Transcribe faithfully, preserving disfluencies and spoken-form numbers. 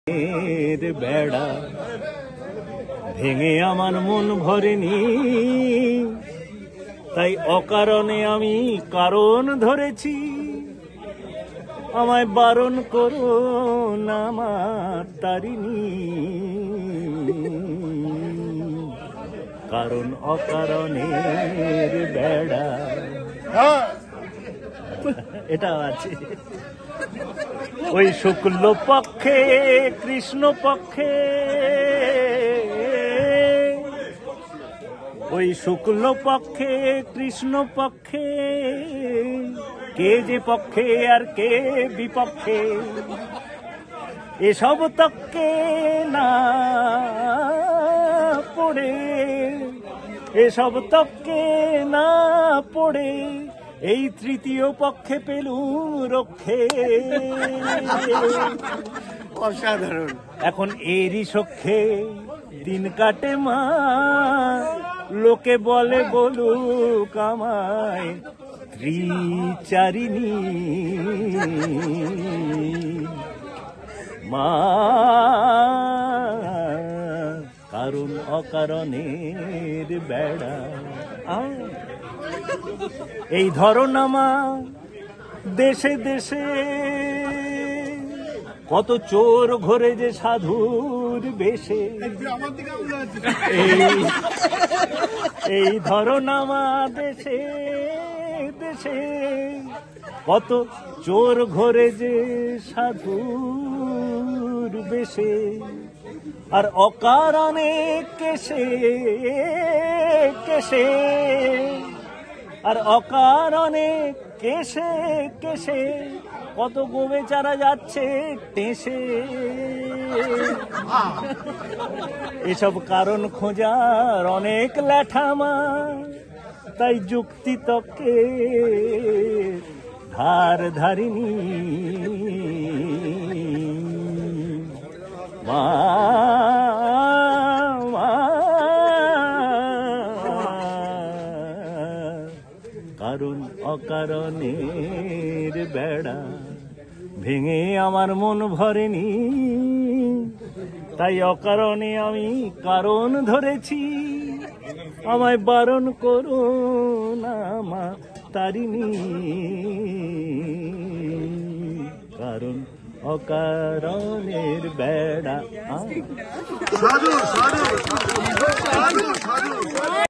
এর বেড়া ভেঙে আমার মন ভরেনি, তাই অকারণে আমি কারণ ধরেছি। আমায় বারণ করো না আমার তারিণী, কারণ অকারণের বেড়া। এটা আছে ওই শুক্ল পক্ষে কৃষ্ণ পক্ষে, ওই শুক্ল পক্ষে কৃষ্ণ পক্ষে, কে যে পক্ষে আর কে বিপক্ষে এসব তক্কে না পড়ে, এসব তক্কে না পড়ে এই তৃতীয় পক্ষে পেলুম রক্ষে। অসাধারণ। এখন এরই সখ্যে দিন কাটে মা, লোকে বলে বলুক আমায় ত্রিচারিণী মা, কারণ অকারণের বেড়া। এই ধরো না মা দেশে দেশে কত চোর ঘরে যে সাধুর বেশে, এই এই ধরো না মা দেশে দেশে কত চোর ঘরে যে সাধুর বেশে, আর অকারণে কেসে কেসে, আর অকারণে কেসে কেসে কত গোবেচারা যাচ্ছে টেসে। এসব কারণ খোঁজার অনেক ল্যাঠামা, তাই যুক্তি তক্কে ধার ধারিনি মা, কারণ অকারণের বেড়া ভেঙে আমার মন ভরেনি, তাই অকারণে আমি কারণ ধরেছি। আমায় বারণ করো না মা তারিণী, কারণ অকারণের বেড়া।